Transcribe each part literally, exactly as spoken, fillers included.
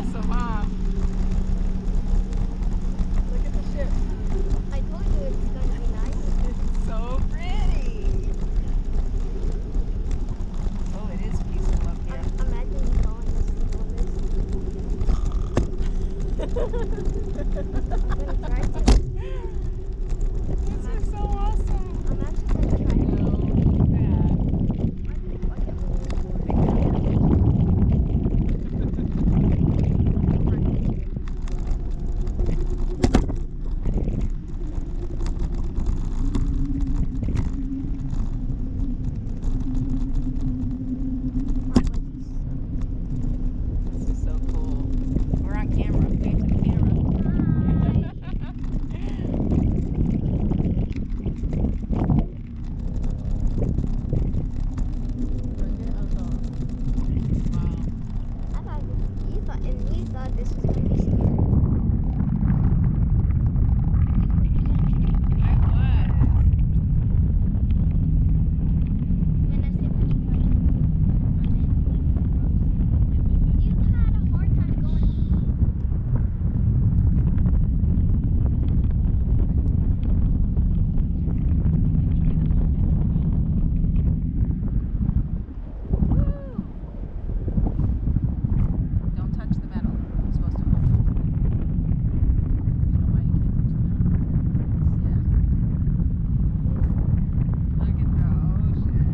awesome, huh? Look at the ship. I told you it's going to be nice. It's so pretty. Oh, it is peaceful up here. Um, imagine you falling asleep on this. I'm going to try to. This is so awesome. I'm actually going to try to. No, bad. This is so cool. We're on camera. Wave to the camera. I thought you thought, and you thought this was going to be scary. When I say when you thought you had a hard time going. Don't touch the metal. You're supposed to hold it. You know why you can't touch the metal? Yeah. Look at the ocean.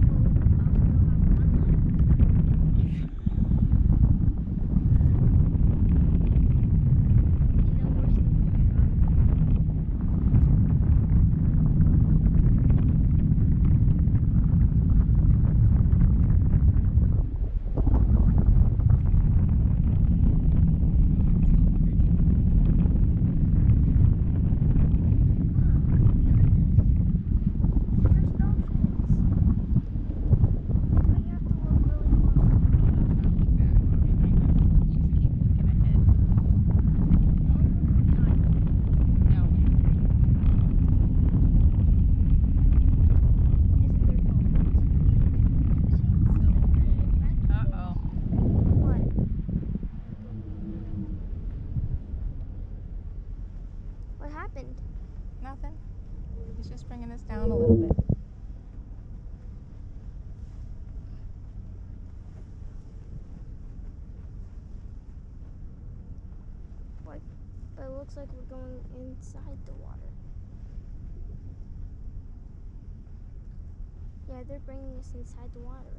What happened? Nothing. He's just bringing us down a little bit. What? But it looks like we're going inside the water. Yeah, they're bringing us inside the water.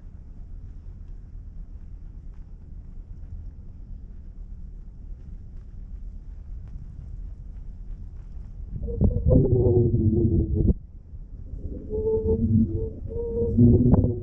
Thank you.